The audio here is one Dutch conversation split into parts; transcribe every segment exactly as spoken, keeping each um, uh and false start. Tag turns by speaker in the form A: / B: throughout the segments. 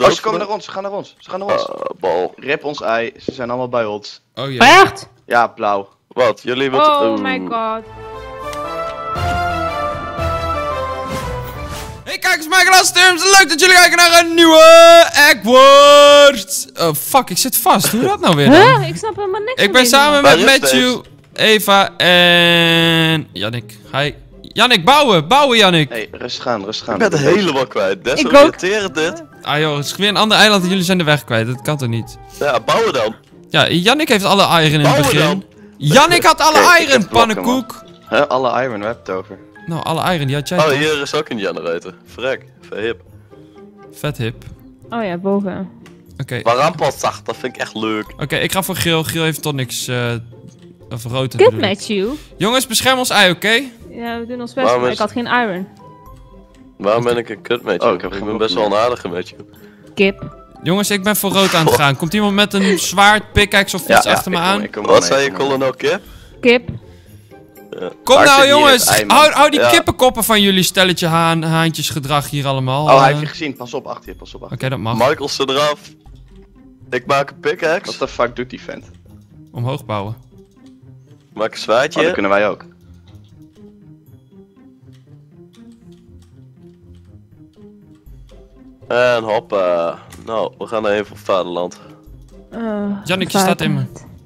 A: Oh, ze komen naar ons, ze gaan naar ons, ze gaan naar ons.
B: Uh, bal.
A: Rip ons ei, ze zijn allemaal bij ons.
C: Oh ja.
D: Echt?
A: Ja, blauw.
B: Wat? Jullie moeten...
D: Oh
B: Oeh.
D: my god.
C: Hey kijkers, Michael Terms. Leuk dat jullie kijken naar een nieuwe Eggward. Oh fuck, ik zit vast. Hoe dat nou weer dan?
D: Huh? Ik snap helemaal niks
C: Ik
D: van
C: ben
D: deze
C: samen
D: man.
C: met
B: Waar is
C: Matthew, Eva en Jannik. Hi. Jannik, bouwen, bouwen Jannik.
A: Hey, rustig aan, rustig aan.
B: Ik ben het helemaal kwijt.
D: Ik ook.
B: Desoriënterend dit.
C: Ah joh, het is weer een ander eiland en jullie zijn de weg kwijt. Dat kan toch niet?
B: Ja, bouwen dan.
C: Ja, Jannik heeft alle iron in het
B: Bouwen
C: begin.
B: dan.
C: Jannik had alle
A: Oké, ik
C: iron,
A: heb blokken,
C: pannenkoek.
A: Huh, alle iron, we hebben het over.
C: Nou, alle iron, die had jij
B: Oh,
C: toch?
B: hier is ook een generator. Verrek. Verhip.
C: Vet hip.
D: Oh ja, boven.
C: Oké,
B: Warempelzacht, dat vind ik echt leuk.
C: oké, ik ga voor Grill. Grill heeft toch niks... eh of rood.
D: Kut met you.
C: Jongens, bescherm ons ei, oké?
D: Ja, we doen ons best,
B: Waarom
D: maar
B: is-
D: ik had geen iron.
B: Waarom ben ik een kut met je?
A: Oh, ik heb
B: ik
A: geen
B: ben
A: blok
B: best wel een
A: meer.
B: aardige met je.
D: Kip.
C: Jongens, ik ben voor rood aan het gaan. Komt iemand met een zwaard, pickaxe of iets achter me
A: ik kom-
C: aan?
A: ik kom wel
B: Wat
A: mee,
B: zei je,
A: ik kom wel
B: Colonel Kip?
D: Kip.
C: Kom
A: Waar
C: nou
A: zit hier
C: jongens,
A: het ei, man?
C: hou, hou die
B: Ja.
C: kippenkoppen van jullie stelletje haan, haantjesgedrag hier allemaal.
A: mee. Oh, hij
C: eh.
A: heeft je gezien, pas op, achter je, pas op,
C: Oké,
A: achter je.
C: dat mag.
B: Michael ze eraf. Ik maak een
A: Wat
B: pickaxe.
A: de fuck doet die vent?
C: Omhoog bouwen.
B: Maak een
A: Oh,
B: zwaardje.
A: dat kunnen wij ook.
B: En hoppa. Nou, we gaan even voor vaderland.
D: Uh,
C: Jannik, je staat in me.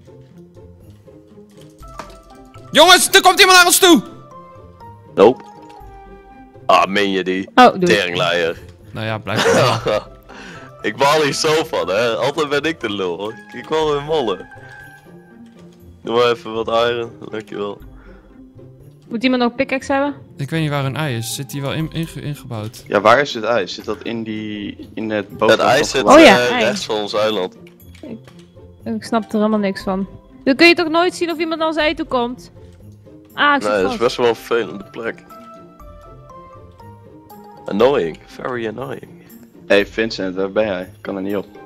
C: Jongens, er komt iemand naar ons toe!
B: Nope. Ah, meen je die?
D: Oh, doe het.
B: Teringleier.
C: Nou ja, blijkbaar wel.
B: Ik baal hier zo van, hè. Altijd ben ik de lul, hoor. Ik, ik wil weer mollen. Doe maar even wat iron, dankjewel.
D: Moet iemand ook pickaxe hebben?
C: Ik weet niet waar een ei is. Zit die wel in, inge- ingebouwd?
A: Ja, waar is het ijs? Zit dat in die... in het
B: Het
A: bovenkant
B: ijs
A: van
B: zit
A: gebouw?
D: Oh ja,
B: eh,
D: ei.
B: rechts van ons eiland.
D: Ik snap er helemaal niks van. Dan kun je toch nooit zien of iemand naar ons ei toe komt? Ah, ik zit
B: Nee, dat is
D: vast.
B: best wel een vervelende plek. Annoying, very annoying.
A: Hey Vincent, waar ben jij? Ik kan er niet op.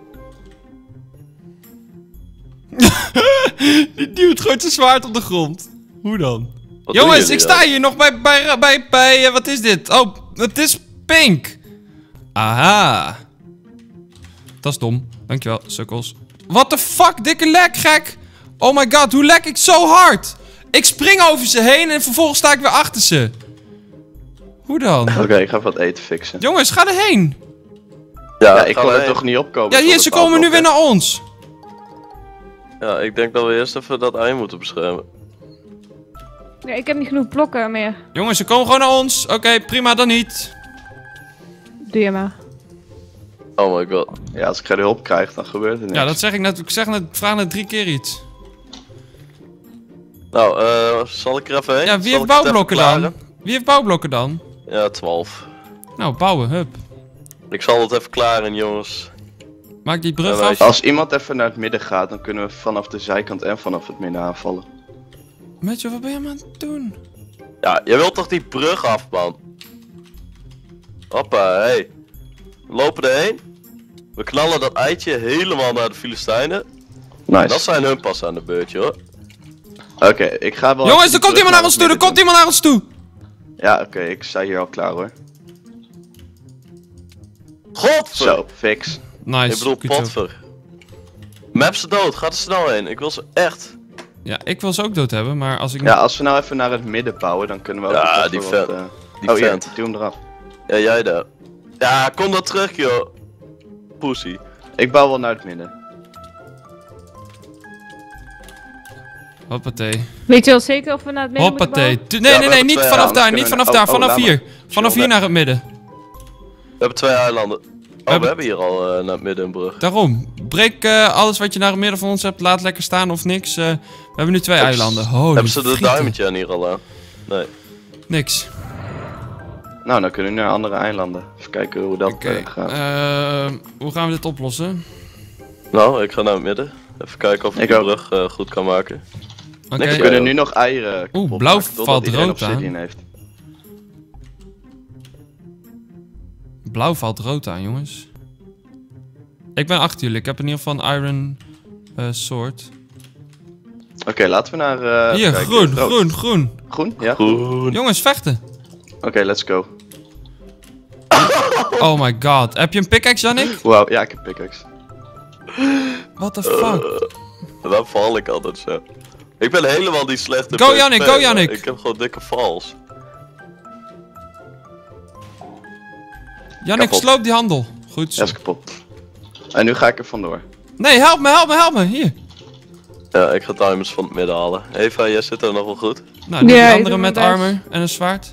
C: Die duwt gooit zijn zwaard op de grond. Hoe dan?
B: Wat doen
C: Jongens,
B: jullie
C: ik
B: dan?
C: sta hier nog bij, bij, bij, bij, eh, wat is dit? Oh, het is pink. Aha. Dat is dom. Dankjewel, sukkels. What the fuck, dikke lek, gek. Oh my god, hoe lek ik zo hard? Ik spring over ze heen en vervolgens sta ik weer achter ze. Hoe dan?
A: Oké, ik ga even wat eten fixen.
C: Jongens, ga erheen.
B: Ja,
A: Ja, ik
B: gaan
A: kan
B: we
A: er
B: heen.
A: toch niet opkomen.
C: Ja, hier,
A: zonder
C: ze komen nu weer
A: bouwblokken.
C: naar ons.
B: Ja, ik denk dat we eerst even dat ei moeten beschermen.
D: Ja, ik heb niet genoeg blokken meer.
C: Jongens, ze komen gewoon naar ons. Oké, prima, dan niet.
D: Doe je maar.
B: Oh my god.
A: Ja, als ik geen hulp krijg, dan gebeurt er niks.
C: Ja, dat zeg ik net. Ik zeg net, vraag net drie keer iets.
B: Nou, eh, zal ik er even heen?
C: Ja, wie
B: Zal
C: heeft
B: ik het
C: bouwblokken
B: even
C: dan?
B: klaren?
C: Wie heeft bouwblokken dan?
B: Ja, twaalf.
C: Nou, bouwen, hup.
B: Ik zal het even klaren, jongens.
C: Maak die brug
B: Ja, wij-
C: af.
A: Als iemand even naar het midden gaat, dan kunnen we vanaf de zijkant en vanaf het midden aanvallen.
C: Matthew, wat ben je aan het doen?
B: Ja, je wilt toch die brug af, man? Hoppa, hey. We lopen erheen. We knallen dat eitje helemaal naar de Filistijnen. En dat
A: Nice.
B: zijn hun pas aan de beurt, hoor.
A: Oké, ik ga wel...
C: Jongens,
A: even
C: er komt
A: terug
C: iemand naar ons toe, er
A: het
C: komt
A: midden
C: iemand naar ons toe.
A: Ja, oké, ik sta hier al klaar hoor.
B: Godver!
A: Zo, fix.
C: Nice.
B: Ik bedoel,
C: goed zo.
B: potver. Map ze dood, gaat er snel heen. Ik wil ze echt.
C: Ja, ik wil ze ook dood hebben, maar als ik...
A: Ja, als we nou even naar het midden bouwen, dan kunnen we ook...
B: Ja,
A: even
B: die
A: wat,
B: vent.
A: eh,
B: Die
A: oh, hier,
B: vent.
A: duw hem eraf.
B: Ja, jij daar. Ja, kom dan terug, joh. Pussy.
A: Ik bouw wel naar het midden.
C: Hoppatee.
D: Weet je wel zeker of we naar het midden moeten
C: Hoppatee.
D: bouwen?
C: Tu- Nee,
B: Ja,
C: nee,
B: we
C: nee,
B: hebben
C: niet
B: twee
C: vanaf
A: anders
C: daar, niet
A: kunnen we-
C: vanaf daar,
A: oh, oh,
C: vanaf
A: laat
C: hier.
A: maar.
C: Vanaf
A: Chill,
C: hier naar het midden.
B: We hebben twee eilanden. Oh, we
C: hebben-
B: hebben hier al eh, naar het midden een brug.
C: Daarom. Breek eh, alles wat je naar het midden van ons hebt, laat lekker staan of niks. Eh, we hebben nu twee
B: Hebben ze-
C: eilanden. Holy
B: hebben ze de
C: frieten.
B: diamond aan hier al aan? Nee.
C: Niks.
A: Nou, dan kunnen we naar andere eilanden. Even kijken hoe dat
C: Oké.
A: eh, gaat.
C: eh, hoe gaan we dit oplossen?
B: Nou, ik ga naar het midden. Even kijken of ik
A: Ik
B: de
A: ook.
B: brug eh, goed kan maken.
C: Oké.
B: Niks,
A: we
B: ja.
A: kunnen nu nog eieren kapot
C: blauw
A: maken, totdat
C: valt
A: iedereen
C: rood aan.
A: obsidian heeft.
C: Blauw valt rood aan, jongens. Ik ben achter jullie. Ik heb in ieder geval een iron eh, sword.
A: Oké, laten we naar... eh,
C: Hier,
A: kijken.
C: groen,
A: Rood.
C: groen, groen.
A: Groen? Ja?
B: Groen.
C: Jongens, vechten.
A: Oké, let's go.
C: Oh my god. Heb je een pickaxe, Jannik?
A: Wow, ja, ik heb pickaxe.
C: What the fuck?
B: Uh, waar val ik altijd zo? Ik ben helemaal die slechte
C: Go, Jannik, go, Jannik.
B: Ik heb gewoon dikke vals.
C: Jannik,
A: Kapot.
C: sloop die handel. Goed zo.
A: Ja, is kapot. En nu ga ik er vandoor.
C: Nee, help me, help me, help me. Hier.
B: Ja, ik ga diamonds van het midden halen. Eva, jij zit er nog wel goed?
C: Nou, nu
D: Ja,
C: die
D: ik
C: andere
D: doe
C: met
D: mijn best.
C: armor en een zwaard.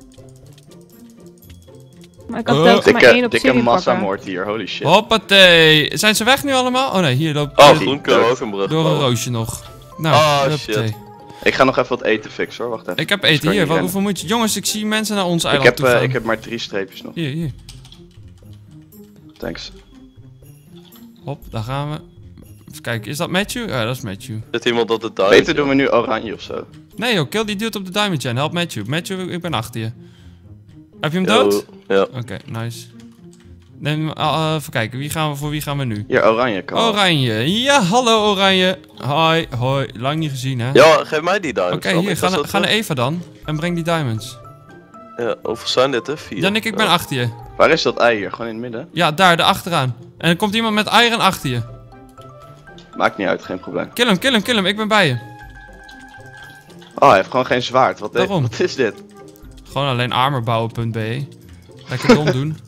D: Maar ik had
C: Oh.
D: telkens maar één
A: Dikke, dikke
D: obsidian
A: massa
D: pakken.
A: moord hier, holy shit.
C: Hoppatee. Zijn ze weg nu allemaal? Oh nee, hier loopt
B: Oh,
C: uh,
B: groen kunnen we ook een brug
C: door een
B: bouwen.
C: roosje nog. Nou,
B: Oh,
C: hoppatee.
B: shit.
A: Ik ga nog even wat eten fixen hoor, wacht even.
C: Ik heb
A: Dus
C: eten
A: kan
C: hier.
A: niet
C: Wat,
A: rennen.
C: hoeveel moet je... Jongens, ik zie mensen naar ons
A: Ik
C: eiland
A: heb,
C: toe
A: eh,
C: gaan.
A: ik heb maar drie streepjes nog.
C: Hier, hier.
A: Thanks.
C: Hop, daar gaan we. Even kijken, is dat Matthew? Ja, dat is Matthew.
B: Zit iemand op de diamond?
A: Beter doen we nu oranje of zo.
C: Nee joh, kill die dude op de diamond chain. Help Matthew. Matthew, ik ben achter je. Heb je hem
B: Yo,
C: dood?
B: Ja.
C: Oké, nice. Neem, uh, even kijken, wie gaan we, voor wie gaan we nu?
A: Hier, oranje kan wel.
C: Oranje. Ja, hallo Oranje. Hoi, hoi. Lang niet gezien, hè?
B: Ja, geef mij die
C: Oké,
B: diamonds dan.
C: hier,
B: Ik
C: ga,
B: was
C: na-
B: dat,
C: ga naar
B: eh,
C: Eva dan. En breng die diamonds.
B: Ja, hoeveel zijn dit hè? Vier.
C: Jannik, ik ben
B: Ja.
C: achter je.
A: Waar is dat ei hier? Gewoon in het midden?
C: Ja, daar, daar achteraan. En er komt iemand met iron achter je.
A: Maakt niet uit, geen probleem.
C: Kill hem, kill hem, kill hem. Ik ben bij je.
A: Oh, hij heeft gewoon geen zwaard. Wat,
C: Daarom.
A: wat is dit?
C: Gewoon alleen armorbouwen.be. Lekker dom doen.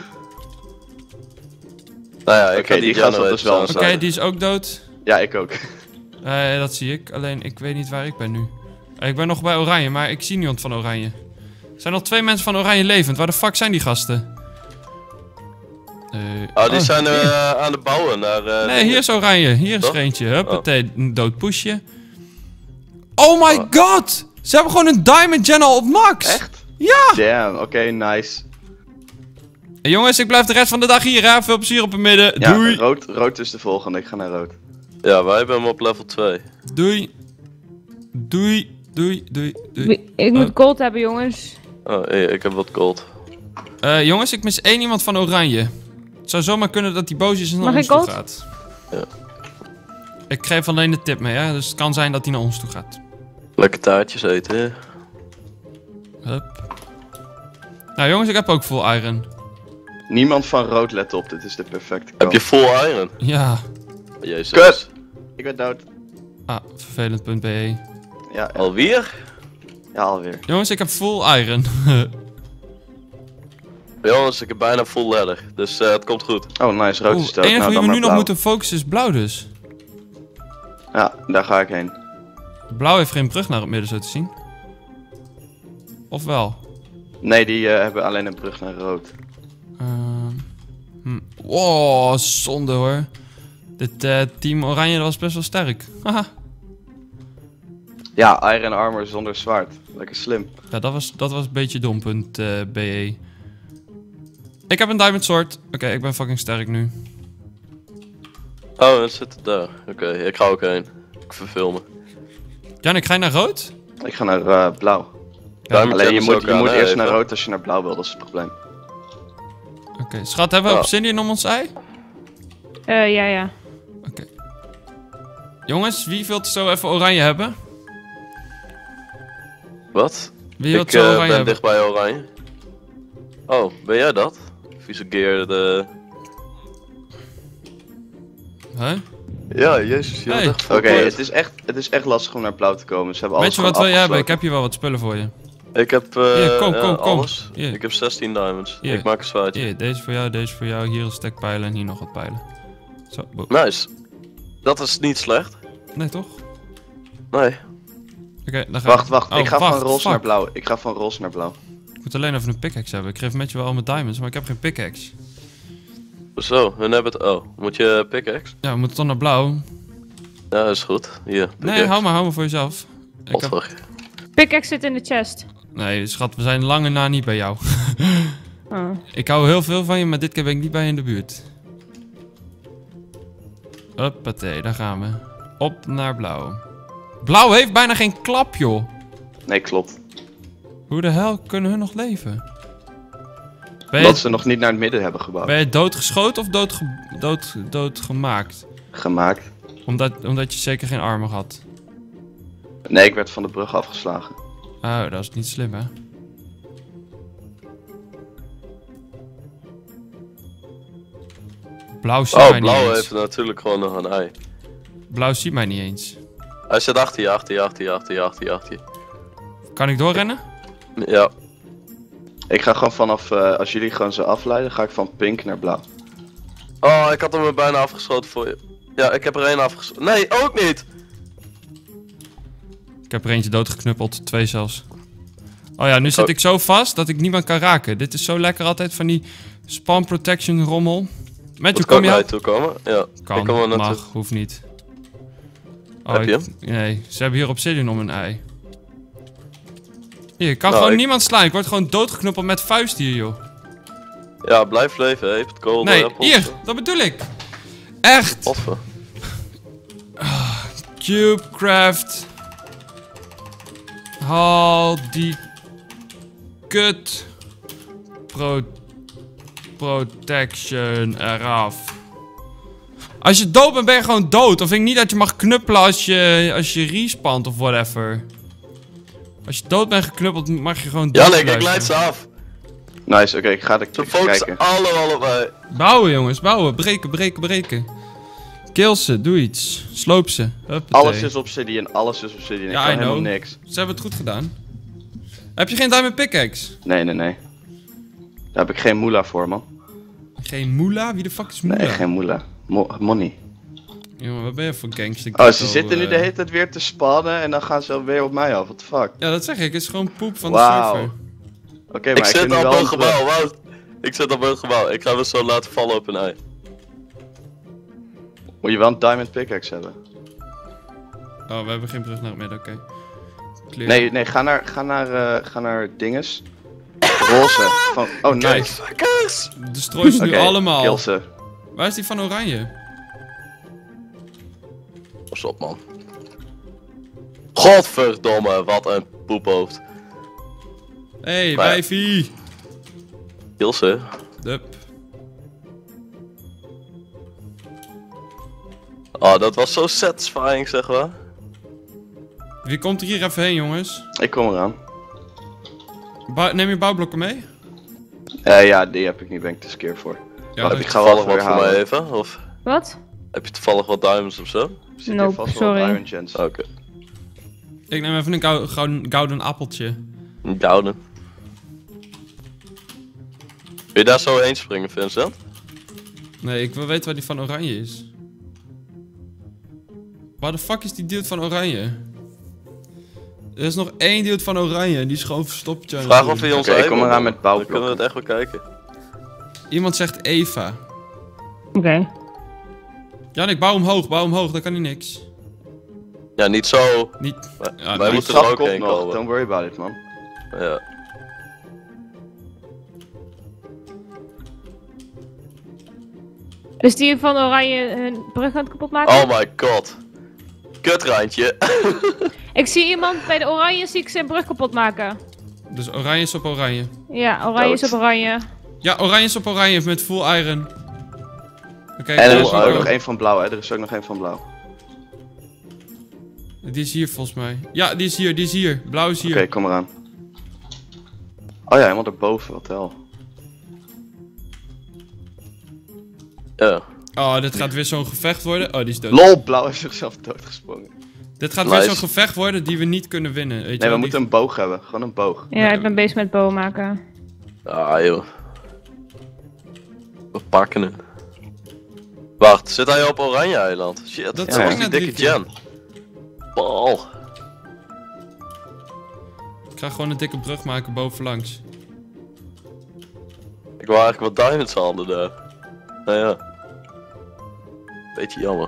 B: Nou ja, ik
A: Oké,
B: ga
A: die
B: die
A: gast
B: generator
A: was dus wel-
C: Oké,
B: aansluiten.
C: die is ook dood.
A: Ja, ik ook.
C: Eh, dat zie ik. Alleen, ik weet niet waar ik ben nu. Eh, ik ben nog bij Oranje, maar ik zie niemand van Oranje. Er zijn nog twee mensen van Oranje levend. Waar de fuck zijn die gasten? Eh,
B: Oh, die
C: oh,
B: zijn
C: hier.
B: eh, aan het bouwen naar... eh,
C: Nee, hier is Oranje. Hier is
B: Toch?
C: er eentje. Huppatee, een dood pushje. Oh my god! Ze hebben gewoon een Diamond Gen al op max!
A: Echt?
C: Ja!
A: Damn, oké, nice.
C: Hey, jongens, ik blijf de rest van de dag hier, hè. Veel plezier op het midden.
A: Ja,
C: Doei!
A: rood, rood is de volgende. Ik ga naar rood.
B: Ja, wij hebben hem op level twee.
C: Doei! Doei! Doei! Doei! Doei!
D: Wie- Ik moet
C: Oh.
D: gold hebben, jongens.
B: Oh, hey, ik heb wat gold.
C: Eh, jongens, ik mis één iemand van Oranje. Het zou zomaar kunnen dat die boos is en naar
D: Mag
C: ons
D: ik
C: toe
D: gold?
C: gaat.
B: Ja.
C: Ik geef alleen de tip mee, hè. Dus het kan zijn dat hij naar ons toe gaat.
B: Lekker taartjes eten, hè?
C: Hup. Nou, jongens, ik heb ook full iron.
A: Niemand van rood, let op. Dit is de perfecte
B: Heb
A: kans.
B: je full iron?
C: Ja.
B: Jezus.
A: Kut! Ik ben dood.
C: Ah, vervelend.be.
A: Ja, ja,
B: Alweer?
A: ja, alweer.
C: Jongens, ik heb full iron.
B: Jongens, ik heb bijna full leather. Dus eh, het komt goed.
A: Oh, nice. Rood
C: Oeh,
A: is
C: het
A: dood.
C: enige
A: Nou,
C: wie
A: dan
C: we nu
A: maar
C: nog
A: blauw.
C: moeten focussen is blauw dus.
A: Ja, daar ga ik heen.
C: Blauw heeft geen brug naar het midden zo te zien. Of wel?
A: Nee, die eh, hebben alleen een brug naar rood.
C: Ehm, hm. Wow, zonde hoor. Dit eh, team Oranje was best wel sterk. Haha.
A: Ja, iron armor zonder zwaard. Lekker slim.
C: Ja, dat was, dat was een beetje dom.be. Ik heb een diamond sword. Oké, ik ben fucking sterk nu.
B: Oh, het zit daar. Oké, ik ga ook heen. Ik verveel me.
C: Jannik, ga je naar rood?
A: Ik ga naar eh, blauw.
B: Diamond
A: Alleen
B: Gen
A: je
B: is
A: moet,
B: ook
A: je
B: aan,
A: moet
B: hè,
A: eerst
B: even.
A: naar rood als je naar blauw wil. Dat is het probleem.
C: Oké, schat, hebben we
B: Ja.
C: obsidian om ons ei?
D: Eh, ja, ja.
C: Oké. Jongens, wie wil het zo even oranje hebben?
B: Wat?
C: Wie wil
B: Ik
C: het zo
B: eh,
C: oranje
B: ben
C: hebben?
B: dicht bij oranje. Oh, ben jij dat? Vieze gear, de...
C: Huh?
B: Ja, jezus, je
C: Hey.
B: bent echt
A: Oké,
B: full
A: het, is echt, het is echt lastig om naar blauw te komen. Ze hebben alles
C: Weet je wat wil
A: gewoon
C: je hebben? Ik
A: afgesloten.
C: heb hier wel wat spullen voor je.
B: Ik heb eh
C: Hier, kom,
B: ja,
C: kom, kom.
B: alles.
C: Hier.
B: Ik heb zestien diamonds.
C: Hier.
B: Ik maak een zwaardje.
C: Hier, deze voor jou, deze voor jou. Hier een stek pijlen en hier nog wat pijlen. Zo, boem.
B: Nice. Dat is niet slecht.
C: Nee, toch?
B: Nee.
C: Oké, dan ga
A: Wacht, wacht.
C: Oh,
A: ik ga
C: wacht,
A: van roze
C: fuck.
A: naar blauw. Ik ga van roze naar blauw.
C: Ik moet alleen even een pickaxe hebben. Ik geef met je wel al mijn diamonds, maar ik heb geen pickaxe.
B: Zo, hun hebben het... Oh, moet je pickaxe?
C: Ja, we moeten dan naar blauw.
B: Ja, is goed. Hier,
C: Nee,
B: pickaxe.
C: hou maar, hou maar voor jezelf. Ik heb...
B: Godver.
D: Pickaxe zit in de chest.
C: Nee, schat, we zijn lange na niet bij jou.
D: Oh.
C: Ik hou heel veel van je, maar dit keer ben ik niet bij je in de buurt. Hoppatee, daar gaan we. Op naar blauw. Blauw heeft bijna geen klap, joh.
A: Nee, klopt.
C: Hoe de hel kunnen hun nog leven? Ben
A: Dat
C: je,
A: ze nog niet naar het midden hebben gebouwd.
C: ben je doodgeschoten of doodge, dood, doodgemaakt?
A: Gemaakt.
C: Omdat, omdat je zeker geen armen had.
A: Nee, ik werd van de brug afgeslagen.
C: Oh, dat is niet slim, hè? Blauw ziet
B: Oh,
C: mij
B: blauw
C: niet eens.
B: heeft natuurlijk gewoon nog een ei.
C: Blauw ziet mij niet eens.
B: Hij zit achter je, achter je, achter je, achter je, achter je, achter je.
C: Kan ik doorrennen?
B: Ja.
A: Ik ga gewoon vanaf, uh, als jullie gewoon zo afleiden, ga ik van pink naar blauw.
B: Oh, ik had hem er bijna afgeschoten voor je. Ja, ik heb er één afgeschoten. Nee, ook niet!
C: Ik heb er eentje doodgeknuppeld, twee zelfs. Oh ja, nu zit
B: Oh.
C: ik zo vast dat ik niemand kan raken. Dit is zo lekker altijd van die spam protection rommel. Met
B: Moet
C: je kom
B: naar
C: je?
B: mij toe komen? Ja.
C: Kan,
B: ik kom er naartoe.
C: mag, hoeft niet. Oh,
B: Heb je
C: ik- Nee, ze hebben hier obsidian om een ei. Hier, ik kan
B: Nou,
C: gewoon
B: ik-
C: niemand slaan. Ik word gewoon doodgeknuppeld met vuist hier, joh.
B: Ja, blijf leven, hè. Heeft gold
C: Nee,
B: apples.
C: hier, dat bedoel ik. Echt.
B: Potver.
C: Cubecraft. Haal die kut pro protection eraf. Als je dood bent, ben je gewoon dood. Of vind ik niet dat je mag knuppelen als je, als je respawnt of whatever. Als je dood bent geknuppeld, mag je gewoon dood
B: Ja, nee, ik
C: blijven.
B: leid ze af.
A: Nice, oké, ik ga de
B: Ze
A: ik ga
B: focussen
A: kijken.
B: alle allebei.
C: Bouwen, jongens, bouwen. Breken, breken, breken. Kill ze, doe iets. Sloop ze. Huppatee.
A: Alles is obsidian, alles is obsidian. Ik
C: Ja,
A: kan
C: I
A: helemaal
C: know.
A: niks.
C: Ze hebben het goed gedaan. Heb je geen diamond pickaxe?
A: Nee, nee, nee. Daar heb ik geen moela voor, man.
C: Geen moela? Wie de fuck is moela?
A: Nee, geen moela. Mo money.
C: Jongen, wat ben je voor gangster?
A: Oh, ze
C: ghetto,
A: zitten nu
C: eh?
A: de hele tijd weer te spannen en dan gaan ze weer op mij af. What the fuck?
C: Ja, dat zeg ik. Het is gewoon poep van de
A: Wauw.
C: server.
A: Oké,
B: Ik
A: maar ik,
B: zit
A: heb nu
B: op
A: wel
B: een
A: een
B: gebouw, Wout. Ik zit op een gebouw. Ik ga me zo laten vallen op een ei.
A: Moet je wel een diamond pickaxe hebben.
C: Oh, we hebben geen brug naar het midden, oké. Clear.
A: Nee, nee, ga naar, ga naar, uh, ga naar dinges. Roze. Van, oh, nice.
B: Fuckers!
C: Destroy ze nu
A: Oké,
C: allemaal.
A: kill ze.
C: Waar is die van oranje?
B: Pas op, man. Godverdomme, wat een poephoofd.
C: Hé, hey,
B: Maar ja.
C: wijfie!
B: Kill ze.
C: Dup.
B: Oh, dat was zo satisfying, zeg maar.
C: Wie komt er hier even heen, jongens?
A: Ik kom eraan.
C: Bou- neem je bouwblokken mee?
A: Eh ja, die heb ik niet, ben ik te skeer voor.
C: Ja,
A: Wacht,
C: dat-
A: ik ga wel
B: Toevallig
A: even
B: wat voor mij
A: herhalen.
B: even? Of
D: Wat?
B: heb je toevallig wat diamonds of zo?
A: Er zit hier
D: Nope,
A: vast wel wat
D: sorry.
A: iron gems.
B: Oké.
C: Ik neem even een gou- gouden, gouden appeltje.
B: Een gouden. Wil je daar zo heen springen, Vincent?
C: Nee, ik wil weten waar die van oranje is. Waar de fuck is die dude van oranje? Er is nog één dude van oranje en die is gewoon verstopt. Ja,
B: Vraag of hij ons
A: Oké, ik
B: ei
A: kom
B: wil
A: eraan
B: doen.
A: met
B: Dan kunnen we
A: bouwblokken.
B: het echt wel kijken.
C: Iemand zegt Eva.
D: Oké.
C: Jan, ik bouw omhoog, bouw omhoog, dan kan hij niks.
B: Ja, niet zo.
C: Niet.
B: Wij-
C: Ja,
B: wij
C: niet
B: moeten
A: Trap
B: er ook
A: komt
B: heen
A: nog,
B: komen.
A: don't worry about it, man.
B: Ja.
D: Dus die van Oranje hun brug aan het kapot maken?
B: Oh my god. Kutrandje.
D: Ik zie iemand bij de Oranje, zie ik zijn brug kapot maken.
C: Dus oranje is op oranje.
D: Ja, Oranje is
A: Dood.
D: op Oranje.
C: Ja, oranje is op oranje met full iron. Oké,
A: En er
C: daar
A: is
C: is
A: ook
C: ook-
A: nog één van blauw, hè. Er is ook nog één van blauw.
C: Die is hier volgens mij. Ja, die is hier, die is hier. Blauw is hier.
A: Oké, kom eraan. Oh ja, helemaal erboven, wat de hel.
B: Ja.
C: Oh, dit gaat weer zo'n gevecht worden. Oh, die is dood.
A: Lol, blauw heeft zichzelf doodgesprongen.
C: Dit gaat
B: Nice.
C: weer zo'n gevecht worden die we niet kunnen winnen. Weet je
A: Nee,
C: wel,
A: we
C: die-
A: moeten een boog hebben. Gewoon een boog.
D: Ja, ik ben bezig met boom maken.
B: Ah joh. We pakken het. Wacht, zit hij op Oranje Eiland? Shit,
C: Dat
B: dat
A: zei
B: was
A: ik
B: die
C: net
B: dikke
C: drie keer.
B: Jen. Bal.
C: Ik ga gewoon een dikke brug maken bovenlangs.
B: Ik wou eigenlijk wat diamonds halen daar. Nou ja. Beetje jammer.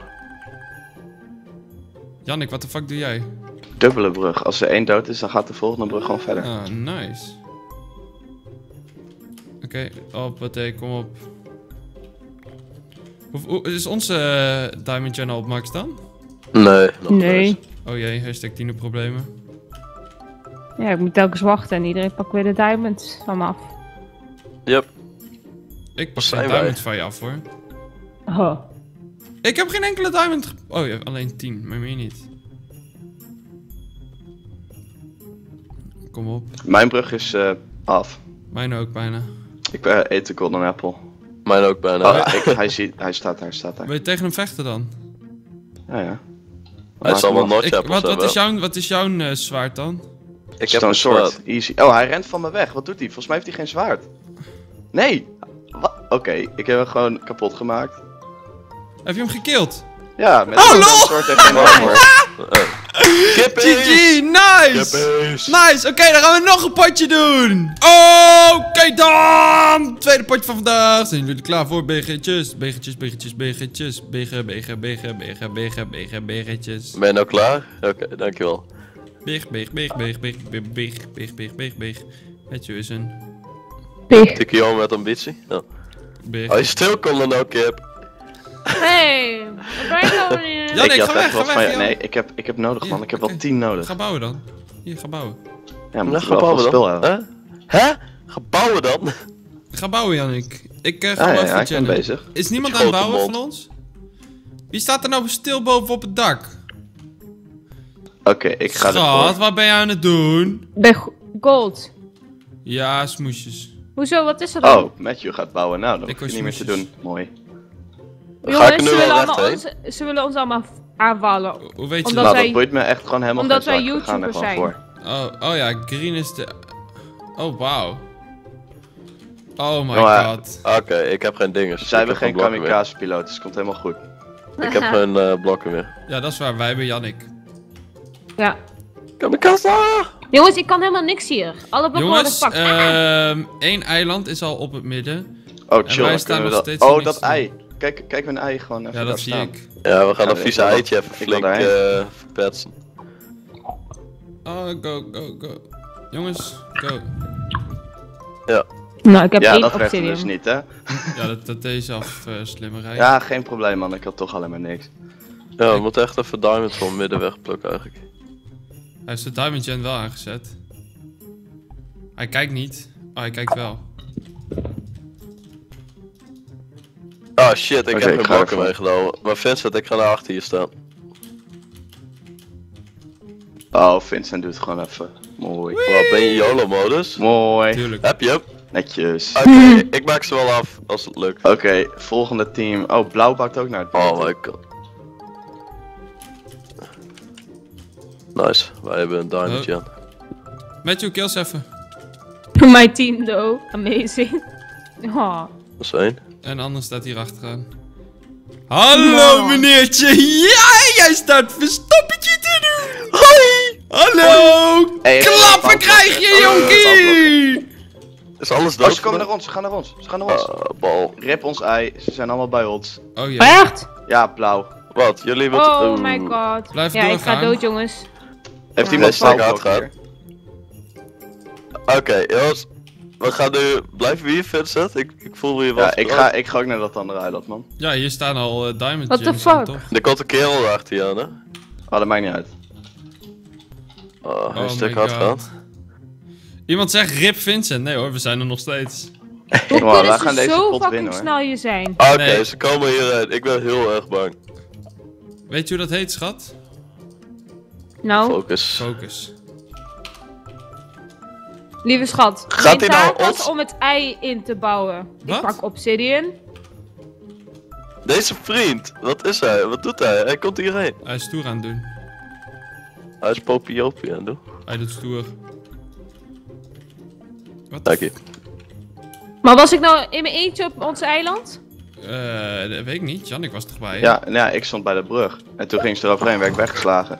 C: Jannik, wat de fuck doe jij?
A: Dubbele brug. Als er één dood is, dan gaat de volgende brug gewoon verder.
C: Ah, nice. Oké, hoppatee, kom op. Hoe, hoe is onze eh, Diamond Channel op max dan?
B: Nee, nog
D: Nee.
B: eens.
C: Oh jee, hashtag tien problemen.
D: Ja, ik moet telkens wachten en iedereen pakt weer de diamonds van me af.
B: Yep.
C: Ik pak
B: Zijn
C: geen
B: wij?
C: diamond van je af hoor.
D: Oh.
C: Ik heb geen enkele diamond ge- Oh ja, alleen tien, maar meer niet. Kom op.
A: Mijn brug is eh, af.
C: Mijne ook bijna.
A: Ik uh, eet de golden apple.
B: Mijn ook bijna.
A: Oh, ik, hij, ziet, hij staat daar, hij staat daar.
C: Wil je tegen hem vechten dan?
A: Ja, ja.
B: Hij zal wel
A: nog.
C: Ik,
B: notch
C: wat, wat,
B: hebben.
C: is jouw, wat is jouw uh, zwaard dan?
B: Ik heb
A: Stone
B: een
A: sword.
B: sword.
A: Easy. Oh, hij rent van me weg. Wat doet hij? Volgens mij heeft hij geen zwaard. Nee. Oké, okay, ik heb hem gewoon kapot gemaakt.
C: Heb je hem gekild?
A: Ja, met
C: Oh,
A: een
C: lol!
A: soort heeft geen armor.
C: G G, nice! Nice, oké, dan gaan we nog een potje doen! Oké dan! Tweede potje van vandaag. Zijn jullie klaar voor? B G'tjes, B G'tjes, B G'tjes, B G'tjes, B G, B G, B G, B G, B G, B G, B G'tjes.
B: Ben je nou klaar? Oké, okay, dankjewel.
C: Beeg, beeg, beeg, beeg, beeg, beeg, beeg, beeg, beeg, beeg, beeg. Het is een...
B: Tikkie jongen met ambitie. Ja.
C: Beeg.
B: Als je stil kon dan ook, Kip.
D: Hey, wat ben je nou weer?
C: Jannik,
A: ik
C: ga
A: had
C: weg,
A: echt wat
C: ga
A: van
C: weg,
A: je.
C: Jan.
A: Nee, ik heb, ik heb nodig, man. Ik heb
C: Oké.
A: wel tien nodig.
C: Ga bouwen dan. Hier, ga bouwen.
A: Ja, moet
B: Nou,
A: ik wel
B: gebouwen
A: van spul
B: dan.
A: houden.
B: Hè? Hè? Gebouwen dan?
C: Ga bouwen, Jannik. Ik uh, ga
A: Ah, ja,
C: wel
A: ja,
C: even
A: ik ben
C: chillen.
A: bezig.
C: Is niemand
B: Met
C: aan
B: je
C: het
B: grote
C: bouwen
B: mond.
C: van ons? Wie staat er nou stil boven op het dak?
A: Oké, okay, ik ga
C: Schat,
A: ervoor.
C: wat ben je aan het doen?
D: Bij go- gold.
C: Ja, smoesjes.
D: Hoezo, wat is er dan?
A: Oh, Matthew gaat bouwen. Nou, dan
C: Ik
A: hoef je
C: hoor
A: niet meer te
C: smoesjes.
A: doen. Mooi.
B: Ga ik er nu
D: ze,
B: wel
D: willen
B: recht
D: allemaal
B: heen?
D: ons, ze willen ons allemaal aanvallen.
C: Hoe weet je
D: Omdat
A: Nou,
C: dat?
D: wij-
A: dat boeit me echt gewoon helemaal
D: omdat
A: geen
D: wij
A: zak. We gaan er
D: YouTubers
A: gewoon
D: zijn.
A: voor.
C: Oh, oh ja, green is de... Oh, wauw. Oh my
A: Nou, eh,
C: god.
B: Oké, okay, ik heb geen dingen.
A: Zij hebben
B: Ik heb
A: geen
B: blokken meer.
A: kamikaze piloot, dus het komt helemaal goed.
B: Ik heb geen uh, blokken meer.
C: Ja, dat is waar. Wij hebben Jannik.
D: Ja.
B: Kamikaze!
D: Jongens, ik kan helemaal niks hier. Alle blokken worden
C: Jongens,
D: gepakt.
C: ehm één eiland is al op het midden.
A: Oh,
C: En
A: chill.
C: wij
A: dan
C: staan
A: kunnen we
C: nog
A: dat...
C: steeds
A: Oh,
C: niks
A: dat
C: te doen.
A: ei. Kijk, kijk mijn ei gewoon even
C: Ja, dat
A: daar
C: zie
A: staan.
C: ik.
B: Ja, we gaan
A: Ja,
B: een
A: ik
B: vieze
A: wil dat-
B: eitje even
A: ik wil
B: flink
A: daarheen.
B: uh, verpetsen.
C: Oh, go, go, go. Jongens, go.
D: Nou, ik heb
A: Ja,
D: één
A: dat werkt
D: obsidian.
A: dus niet, hè?
C: Ja, dat, dat deed zelf uh, slimmerij.
A: Ja, geen probleem, man. Ik had toch alleen maar niks.
B: Ja, we moeten echt even diamond van midden wegplukken eigenlijk.
C: Hij heeft de Diamond Gen wel aangezet. Hij kijkt niet. Oh, hij kijkt wel.
B: Ah shit, ik
A: Oké,
B: heb
A: ik
B: geen
A: ga
B: blokken
A: ervoor.
B: meegenomen. Maar Vincent, ik ga naar achter hier staan.
A: Oh, Vincent doet het gewoon even. Mooi.
B: Wat ben je YOLO-modus?
A: Mooi.
C: Tuurlijk.
B: Heb je hem?
A: Netjes.
B: Oké, ik maak ze wel af als het lukt.
A: Oké, volgende team. Oh, blauw bouwt ook naar het
B: Oh
A: midden.
B: my god. Nice, wij hebben een diamond
C: Oh.
B: Jan.
C: Matthew, kills even.
D: Mijn team, though. Amazing. Oh.
B: Dat is één.
C: En anders staat hier achteraan. Hallo,
D: Man.
C: meneertje. Ja, jij staat verstoppertje te doen. Hoi. Hallo.
A: Hey,
C: Klappen
A: bouwblokken.
C: krijg je,
A: Oh,
C: jonkie.
B: Is alles
A: Oh,
B: dood?
A: ze komen naar ons, ze gaan naar ons, ze gaan naar ons.
B: Ah, bal.
A: Rip ons ei, ze zijn allemaal bij ons.
C: Oh ja.
D: Echt?
A: Ja, blauw.
B: Wat? Jullie moeten...
D: Oh
B: Oeh.
D: my god.
C: Blijf
D: ja, ik
C: doorgaan.
D: ga dood, jongens.
A: Heeft
D: Ja.
A: iemand
B: Deze nek
A: blauwblok
B: gaat
A: hier?
B: Oké, jongens. We gaan nu... Blijven we hier, Vincent? Ik, ik voel weer wat.
A: Ja, ik ga, ik ga ook naar dat andere eiland, man.
C: Ja, hier staan al uh, Diamond
D: What the
C: Gems aan,
D: fuck?
C: toch?
B: Er komt een kerel achter je aan, hè?
A: Oh, dat maakt niet uit.
B: Oh, hij is
C: Oh
B: stuk
C: my
B: hard
C: God.
B: gaan.
C: Iemand zegt Rip Vincent. Nee hoor, we zijn er nog steeds.
D: Hoe
A: Wow, wij
D: kunnen
A: gaan
D: ze
A: deze
D: zo
A: pot
D: fucking
A: winnen, hoor.
D: snel hier zijn?
B: Oké,
C: Nee.
B: ze komen hierheen. Ik ben heel erg bang.
C: Weet je hoe dat heet, schat?
D: Nou,
B: Focus.
C: Focus.
D: lieve schat.
B: Gaat
D: mijn
B: hij nou
D: taak was
B: ons-
D: om het ei in te bouwen.
C: Wat?
D: Ik pak obsidian.
B: Deze vriend, wat is hij? Wat doet hij? Hij komt hierheen.
C: Hij is stoer aan het doen.
B: Hij is popiopie aan het doen.
C: Hij doet stoer. Wat?
B: Dank je.
D: Maar was ik nou in mijn eentje op ons eiland?
C: Eh, dat weet ik niet. Jannik was toch bij je?
A: Ja, ja, ik stond bij de brug. En toen ging ze eroverheen, werd ik weggeslagen.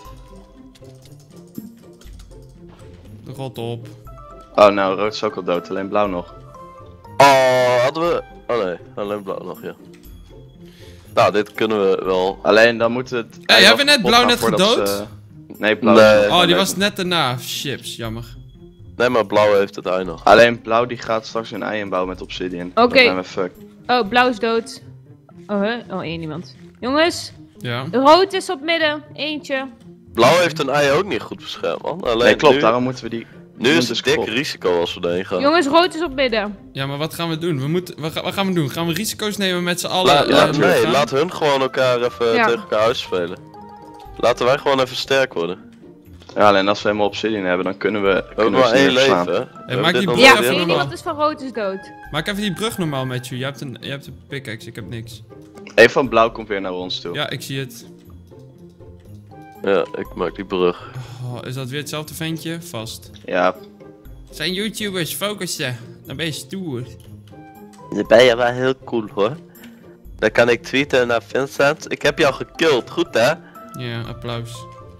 C: De rot op.
A: Oh, nou, rood is ook al dood, alleen blauw nog.
B: Oh, hadden we... Oh nee, alleen blauw nog, ja. Nou, dit kunnen we wel...
A: Alleen dan moeten we het...
C: Hey, hebben we net
A: kapot
C: blauw
A: gaan
C: net
A: voordat
C: gedood?
A: ze- Nee, blauw.
B: Nee.
A: is-
C: Oh, die
A: nee.
C: was net daarna. Chips, jammer.
B: Nee, maar blauw heeft het ei nog.
A: Alleen blauw die gaat straks een ei inbouwen met obsidian.
D: Oké.
A: Dan zijn we fucked.
D: Oh, blauw is dood. Oh, hè? Oh, één iemand. Jongens,
C: Ja.
D: rood is op midden. Eentje.
B: Blauw heeft een ei ook niet goed beschermd, man. Alleen
A: Nee, klopt,
B: nu,
A: daarom moeten we die...
B: nu is
A: moet
B: het
A: dus
B: dik
A: kapot.
B: risico als we erheen gaan.
D: Jongens, rood is op midden.
C: Ja, maar wat gaan we doen? We moeten, wat, ga- wat gaan we doen? Gaan we risico's nemen met z'n allen?
B: La-
C: eh,
B: laat, nee,
C: doorgaan?
B: laat hun gewoon elkaar even
D: Ja.
B: tegen elkaar uitspelen. Laten wij gewoon even sterk worden.
A: Ja, alleen als we helemaal obsidian hebben, dan kunnen we,
B: We hebben
A: kunnen we
B: maar
A: ze
B: één
A: niet meer
B: leven,
A: verslaan.
B: hè? We
C: maak
B: hebben
C: die
B: dit nog
C: brug
D: Ja,
B: niet
C: even
D: weet
B: helemaal.
D: niet wat is van rood is dood.
C: Maak even die brug normaal, Matthew. Je hebt een, je hebt een pickaxe, ik heb niks.
A: Eén van blauw komt weer naar ons toe.
C: Ja, ik zie het.
B: Ja, ik maak die brug.
C: Oh, is dat weer hetzelfde ventje? Vast.
A: Ja,
C: Zijn YouTubers, focussen. Dan ben je stoer.
B: Dan ben je wel heel cool hoor. Dan kan ik tweeten naar Vincent. Ik heb jou gekillt, goed hè?
C: Ja, applaus.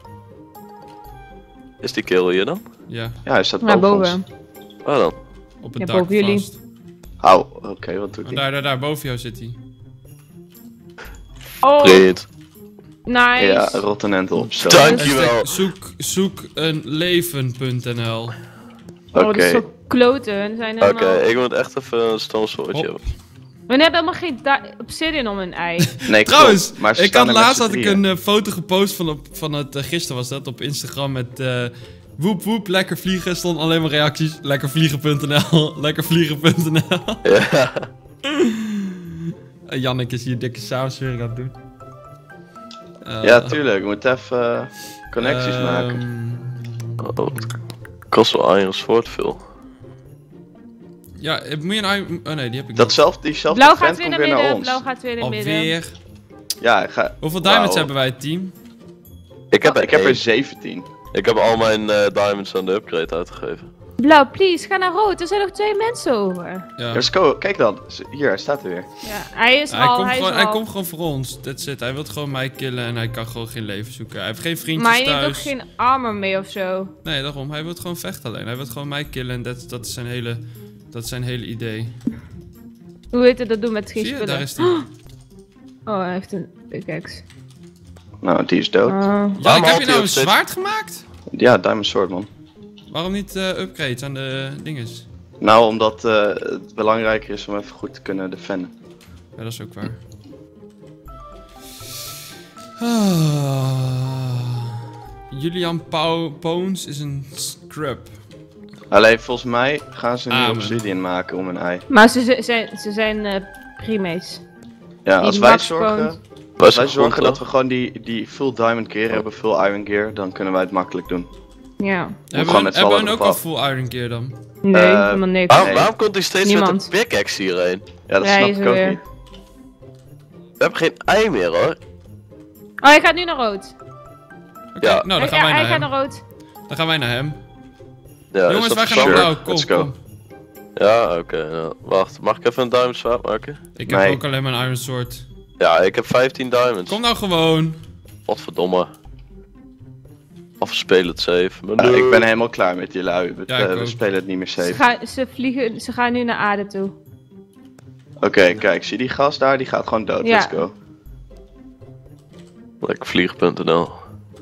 B: Is die kill hier dan?
C: Ja,
A: ja, hij staat
D: Naar
A: boven,
D: boven.
A: ons.
B: Waar dan?
C: op het
D: Ja,
C: dak
D: boven jullie.
C: vast.
A: Au, oké, wat doet
C: Oh,
A: hij?
C: daar, daar, daar, boven jou zit hij.
D: Oh,
B: Breed.
D: nice.
A: Ja, rotten entel op zo.
B: Dank.
C: Hashtag
B: Dankjewel.
C: Zoek, zoek een leven punt n l.
D: Oh, dat is
A: Oké.
D: zo kloten. Zijn
B: Oké,
D: helemaal...
B: ik moet echt even een stomsoortje
C: Hop.
B: hebben.
D: We hebben helemaal geen da- obsidian om een ei.
A: Nee,
C: Trouwens,
A: klopt, maar ze
C: ik
A: staan
C: had
A: er met
C: laatst
A: z'n
C: had ik
A: drieën.
C: een eh, foto gepost van, op, van het, uh, gisteren was dat, op Instagram met uh, woep woep, lekker vliegen, stond alleen maar reacties, lekkervliegen punt n l, lekkervliegen punt n l.
B: Ja.
C: En Jannik is hier dikke samenswering aan het doen. Uh,
A: Ja, tuurlijk. We moeten even eh, connecties
C: ehm,
A: maken.
B: Oh, het kost wel Iron Sword veel.
C: Ja, eh, moet je een... iron- Oh nee, die heb ik
A: Datzelfde, diezelfde
D: Blauw gaat
A: vent
D: weer
A: komt
D: naar
A: weer naar
D: midden.
A: ons.
D: Blauw gaat weer naar
C: niet.
D: midden.
C: Alweer.
A: Ja, ik ga...
C: Hoeveel diamonds
A: Wauw.
C: hebben wij, het team?
B: Ik heb er
A: Ik heb er
B: één.
A: zeventien.
B: Ik heb al mijn eh, diamonds aan de upgrade uitgegeven.
D: Blauw, please, ga naar rood. Er zijn nog twee mensen over.
C: Ja.
A: Ja, Sco, kijk dan. Hier, hij staat er weer.
D: Ja, hij is
C: Hij,
D: al,
C: komt
D: hij is
C: gewoon, hij
D: al.
C: komt gewoon voor ons. That's it. Hij wil gewoon mij killen en hij kan gewoon geen leven zoeken. Hij heeft geen vriendjes
D: Maar je neemt
C: thuis.
D: toch geen armor mee of zo?
C: Nee, daarom. Hij wil gewoon vechten alleen. Hij wil gewoon mij killen en dat, dat, is, zijn hele, dat is zijn hele idee.
D: Hoe heet het dat doen met geen
C: Zie je?
D: spullen?
C: Daar is hij.
D: Oh, hij heeft een pickaxe.
A: Nou, die is dood.
D: Oh.
C: Ja,
B: Waarom
C: ik heb
B: haalt
C: je
B: hij
C: nou
B: ook
C: een
B: steeds-
C: zwaard gemaakt?
A: Ja, Diamond Sword, man.
C: Waarom niet eh upgrades aan de dinges?
A: Nou, omdat eh, het belangrijker is om even goed te kunnen defenden.
C: Ja, dat is ook waar. Ah. Julian Pau Poons is een scrub.
A: Alleen volgens mij gaan ze nu
C: Amen.
A: obsidian maken om een ei.
D: Maar ze, ze zijn, ze zijn eh primates.
A: Ja,
D: Die
A: als wij
D: Max
A: zorgen,
D: Bones.
B: Wij
A: als
B: zijn
A: wij zorgen
B: goed,
A: dat we
B: toch?
A: gewoon die, die full diamond gear hebben, full iron gear, dan kunnen wij het makkelijk doen.
D: Ja.
C: Hebben
A: gewoon
C: we,
A: met z'n
C: hebben we
A: allen
C: ook al
A: erop
C: full iron gear dan?
D: Nee,
A: Eh,
D: helemaal niks.
B: Waarom,
A: Nee.
B: waarom komt hij steeds
D: Niemand.
B: met een pickaxe hierheen?
A: Ja, dat
D: Ja, hij
A: snap
D: is
A: ik
D: er
A: ook
D: weer.
A: niet.
B: We hebben geen ei meer hoor.
D: Oh, hij gaat nu naar rood.
C: Oké,
B: Ja.
C: nou dan
D: hij
C: gaan wij
D: hij
C: naar
D: gaat
C: hem.
D: naar rood.
C: Dan gaan wij naar hem.
B: Ja, is
C: Jongens,
B: dat
C: wij gaan naar
A: sure?
C: blauw. Kom,
A: Let's go.
C: kom.
B: Ja, oké. ja. Wacht, mag ik even een diamond zwaard maken?
C: Ik heb
A: Nee.
C: ook alleen maar een iron sword.
B: Ja, ik heb vijftien diamonds.
C: Kom nou gewoon.
B: Wat verdomme. Of we spelen het safe. Maar
A: Ja,
B: nee.
A: ik ben helemaal klaar met die lui. We,
C: Ja, ik
A: eh, we
C: ook.
A: spelen het niet meer
D: Ze,
A: safe.
D: gaan, ze, vliegen, ze gaan nu naar aarde toe.
A: Oké, kijk, zie die gast daar? Die gaat gewoon dood.
D: Ja.
A: Let's go.
B: Lekkervlieg punt n l.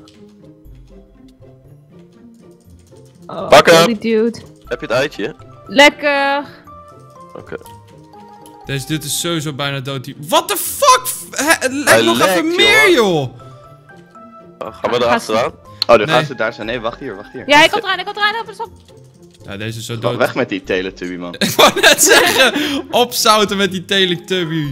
D: Oh,
B: Pak hem.
D: die dude.
B: Heb je het eitje?
D: Lekker.
B: Oké.
C: Deze dit is sowieso bijna dood. Die- What the fuck? He- Leg
B: Hij
C: nog even
B: lekt,
C: meer, joh.
B: Nou, gaan we
D: Ja,
B: er
D: gast.
B: achteraan?
A: Oh, daar
C: Nee.
A: gaan ze daar zijn. Nee, wacht hier, wacht hier.
D: Ja, hij komt eraan, hij komt eraan. Op, stop.
C: Ja, deze is zo
A: Ga
C: dood.
A: weg met die Teletubby, man.
C: Ik wou net zeggen, opzouten met die Teletubby.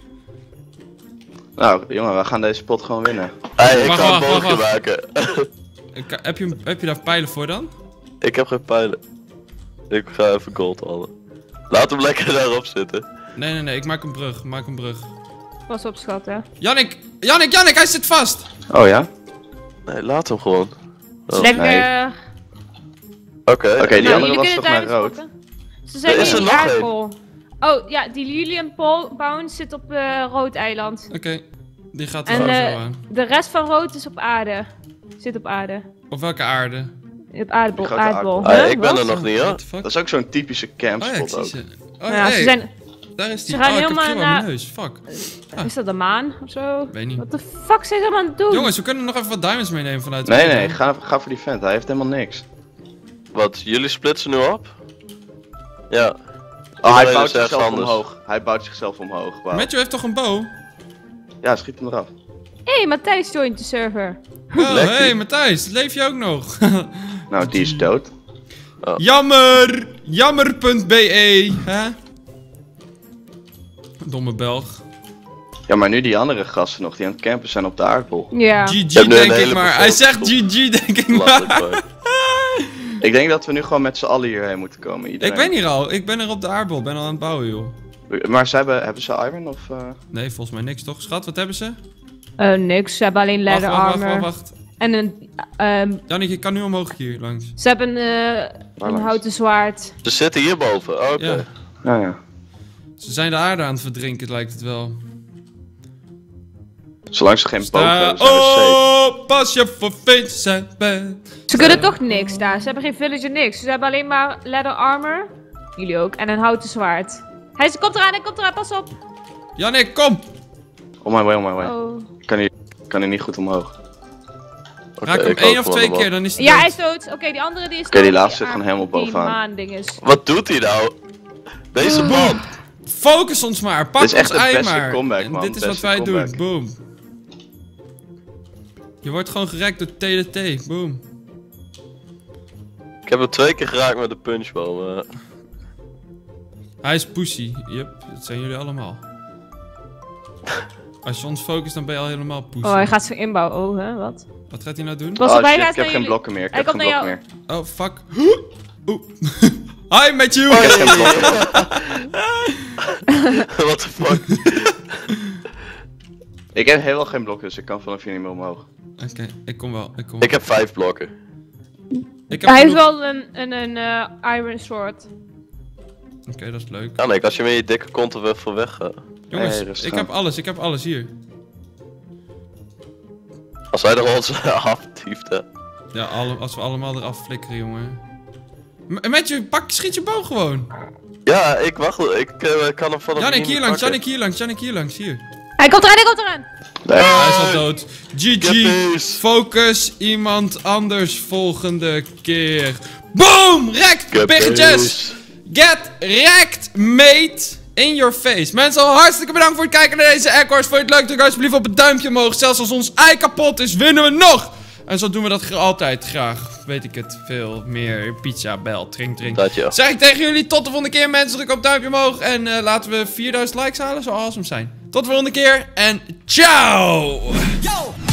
A: Nou, jongen, we gaan deze pot gewoon winnen.
B: Hey, ik
C: Wacht,
B: ga een
C: wacht,
B: boogje
C: wacht,
B: maken.
C: Ik- Heb je, heb je daar pijlen voor dan?
B: Ik heb geen pijlen. Ik ga even gold halen. Laat hem lekker daarop zitten.
C: Nee, nee, nee, ik maak een brug, maak een brug.
D: Pas op, schat, hè.
C: Jannik, Jannik, Jannik, hij zit vast!
A: Oh ja?
B: Nee, laat hem gewoon. Oh.
D: Lekker.
A: nee.
B: Oké.
A: Oké, die
D: Nou,
A: andere
D: jullie
A: was
D: kunnen
A: toch naar
D: diamonds
A: rood?
D: pakken. Ze zijn
B: Er is
D: nu
B: er
D: in
B: nog één.
D: aardbol. Oh, ja, die Julian Paul Bounce zit op eh, rood eiland.
C: Oké, die gaat er
D: En
C: zo
D: eh,
C: aan.
D: de rest van rood is op aarde. Zit op aarde.
C: Op welke aarde?
D: Op aardbol,
A: Die grote
D: aardbol.
A: aardbol.
B: Hey,
D: Huh?
B: ik ben
D: Wat?
B: er nog niet hoor.
C: What the fuck?
A: Dat is ook zo'n typische
C: Oh ja, ik
A: campspot
C: zie
A: ook.
C: ze. Oh
D: Ja,
C: ja,
D: ze
C: hey,
D: zijn...
C: daar is die.
D: ze gaan
C: Oh, ik heb
D: helemaal
C: kriebel aan mijn
D: naar-
C: neus, fuck.
D: Is dat de maan of zo?
C: Weet niet.
D: Wat de fuck zijn ze allemaal aan het doen?
C: Jongens, we kunnen nog even wat diamonds meenemen vanuit de
A: Nee,
C: auto.
A: nee, ga, ga voor die vent. Hij heeft helemaal niks.
B: Wat, jullie splitsen nu op? Ja.
A: Oh, hij
B: Iedereen
A: bouwt
B: is ergens
A: zichzelf
B: anders.
A: omhoog. Hij bouwt zichzelf omhoog. Wauw.
C: Matthew heeft toch een bow?
A: Ja, schiet hem eraf.
D: Hé, hey, Matthijs joint de server.
C: Oh,
B: Lekker.
C: hey Matthijs, leef je ook nog?
A: Nou, die is dood.
C: Jammer! Jammer.be, hè? Domme Belg.
A: Ja, maar nu die andere gasten nog die aan het campen zijn op de aardbol.
D: Ja.
C: G G
B: hebt nu een
C: denk ik
B: hele
C: maar. Hij zegt
B: bevolking.
C: G G denk ik
B: Lastig
C: maar.
B: hoor.
A: Ik denk dat we nu gewoon met z'n allen hierheen moeten komen. Iedereen.
C: Ik ben hier al. Ik ben er op de aardbol. Ik ben al aan het bouwen, joh.
A: Maar ze hebben, hebben ze iron of... Uh...
C: Nee, volgens mij niks, toch? Schat, wat hebben ze?
D: Uh, niks, ze hebben alleen
C: Wacht,
D: leather
C: wacht, wacht,
D: armor.
C: wacht, wacht.
D: En een, um,
C: Janneke, ik kan nu omhoog hier langs.
D: ze hebben uh, een
A: langs?
D: houten zwaard.
B: Ze zitten hierboven, oh, oké.
C: Ja.
A: Ja, ja.
C: Ze zijn de aarde aan het verdrinken, lijkt het wel.
A: Zolang ze geen boven
C: Sta
A: hebben, zijn we safe.
C: op, pas je voor Vincent bent.
D: Ze kunnen toch niks daar, ze hebben geen villager, niks. Ze hebben alleen maar leather armor. Jullie ook. En een houten zwaard. Hij is- komt eraan, hij komt eraan, pas op.
C: Jannik, kom!
A: On my way, on my way.
D: Oh.
A: Ik kan hier, ik kan hier niet goed omhoog. Oké,
C: Raak hem
B: ik
C: één
B: ook
C: of
B: wel
C: twee
B: wel.
C: keer, dan is hij
D: Ja,
C: dood.
D: hij is dood. Oké, die andere die is
A: Oké, die
D: dood.
A: laatste zit gewoon helemaal
D: die
A: bovenaan.
D: maandinges.
B: Wat doet hij nou? Deze man.
C: Focus ons maar, pak
A: Dit is
C: ons
A: echt de
C: ei
A: beste
C: maar.
A: comeback,
C: En
A: man.
C: dit is wat
A: Beste
C: wij
A: comeback.
C: doen, boom. Je wordt gewoon gerekt door T D T, boom.
B: Ik heb hem twee keer geraakt met de punchboom. maar-
C: Hij is pussy, yep, dat zijn jullie allemaal. Als je ons focust, dan ben je al helemaal pussy.
D: Oh, hij gaat zijn inbouw. Oh, hè, wat?
C: Wat gaat hij nou doen?
D: Pas
A: Oh
D: op, hij
A: shit,
D: gaat
A: ik heb
D: naar
A: geen
D: jullie.
A: blokken meer. Ik
D: Hij
A: heb geen
D: komt naar
A: blokken meer.
C: Oh, fuck. Oeh. Hi, met you!
B: What the fuck?
A: Ik heb helemaal geen blokken, dus ik kan vanaf hier niet meer omhoog.
C: Oké, ik kom wel, ik kom
B: Ik heb vijf blokken.
C: Ik heb
D: Hij heeft
C: genoeg-
D: wel een, een, een eh, iron sword.
C: Oké, dat is leuk.
B: Ja, nee, als je met je dikke kont er even weg gaat.
C: Jongens,
A: Hey, rustig
C: ik
A: aan.
C: heb alles, ik heb alles hier.
B: Als hij er ons aftieft, hè.
C: Ja, alle, als we allemaal eraf flikkeren, jongen. M- Met je, pak, schiet je boog gewoon.
B: Ja, ik wacht. Ik eh, kan hem van
C: Jannik, hier langs, Jannik, hier langs, Jannik, hier langs, hier.
D: Hij komt eraan, hij komt eraan.
A: Nee.
C: Hij is al dood. G G.
B: Kippies.
C: Focus iemand anders volgende keer. Boom! Rekt, biggetjes! Get wrecked, mate! In your face. Mensen, al hartstikke bedankt voor het kijken naar deze Echo's. Vond je het leuk? Druk alsjeblieft op het duimpje omhoog. Zelfs als ons ei kapot is, winnen we nog! En zo doen we dat gra- altijd graag. Weet ik het, veel meer. Pizza, bel, drink, drink.
B: Dat ja.
C: Zeg ik tegen jullie, tot de volgende keer mensen. Druk op het duimpje omhoog. En eh, laten we vierduizend likes halen. Zou awesome zijn. Tot de volgende keer en ciao!
E: Yo,